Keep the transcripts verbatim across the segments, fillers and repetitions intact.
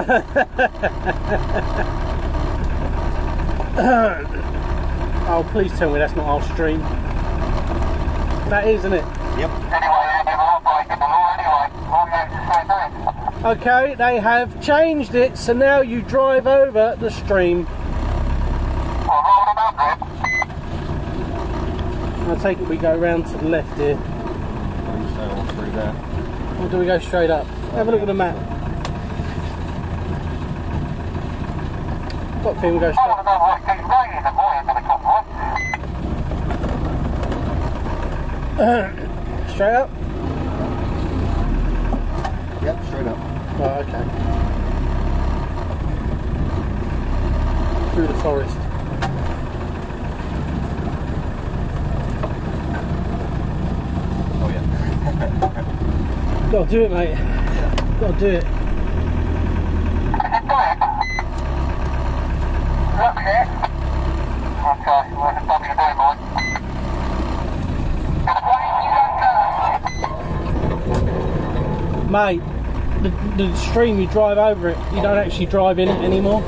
Oh, please tell me that's not our stream. That is, isn't it? Yep. Okay, they have changed it, so now you drive over the stream. I take it we go round to the left here. Sail through there. Or do we go straight up? Have a look at the map. Got a feeling we go straight up. Straight up? Yep, straight up. Right, okay. Through the forest. Oh yeah. Gotta do it, mate. Gotta do it. Mate, the, the stream, you drive over it, you don't actually drive in it anymore.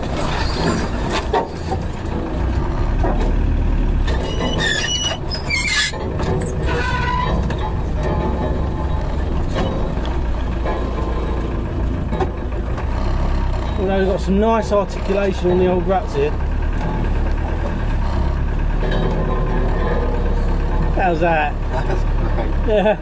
Although we've got some nice articulation on the old ruts here. How's that? That's great. Yeah.